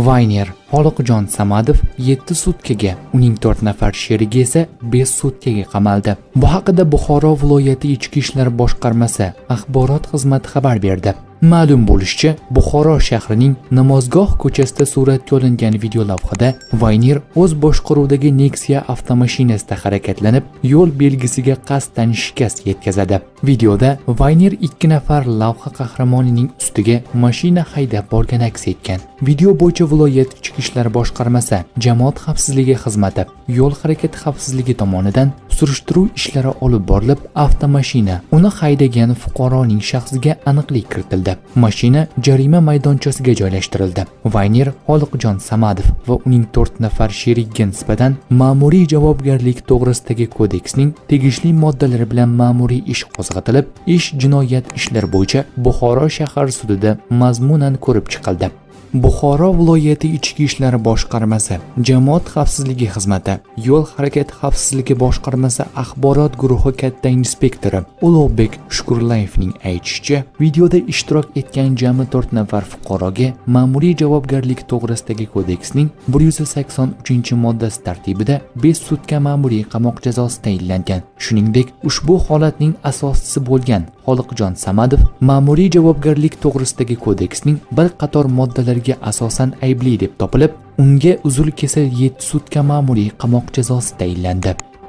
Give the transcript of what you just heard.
Vayner Xoliqjon Samadov 7 sutkaga, uning 4 nafar sherigi esa 5 sutkaga qamaldi. Bu haqida Buxoro viloyati Ichki ishlar boshqarmasi axborot xizmati xabar berdi. Ma'lum bo'lishicha, Buxoro shahrining Namozgoh ko'chasida suratga olingan videolavhada Vayner o'z boshqaruvidagi Nexia avtomashinasida harakatlanib, yo'l belgisiga qasddan shikast yetkazadi. Videoda Vayner 2 nafar lavha qahramonining ustiga mashina haydab borgani aks etgan. Video bo'yicha viloyat Ichki ishlar boshqarmasi jamoat xavfsizligi xizmati yo'l harakati xavfsizligi tomonidan surishtiruv ishlari olib borilib, avtomashina uni haydagan fuqaroning shaxsiga aniqlik kiritildi. Mashina jarima maydonchasiga joylashtirildi. Vayner Xoliqjon Samadov va uning 4 nafar sherigiga nisbatan ma'muriy javobgarlik to'g'risidagi kodeksning tegishli moddalari bilan ma'muriy ish qo'zg'atilib, ish jinoyat ishlari bo'yicha Buxoro shahar sudida mazmunan ko'rib chiqildi. Buxoro viloyati Ichki ishlar boshqarmasi jamoat xavfsizligi xizmati yo'l harakati xavfsizligi boshqarmasi axborot guruhi katta inspektori Ulug'bek Shukurlayevning aytishicha, videoda ishtirok etgan jami 4 nafar fuqaroga ma'muriy javobgarlik to'g'risidagi kodeksning 183-moddasi tartibida 5 sutka ma'muriy qamoq jazosi tayinlangan. Shuningdek, ushbu holatning asoschisi bo'lgan Xoliqjon Samadov ma'muriy javobgarlik to'g'risidagi kodeksning bir qator moddalariga asosan aybli deb topilib, unga uzul-kesal 7 sutka ma'muriy qamoq jazosi tayinlandi.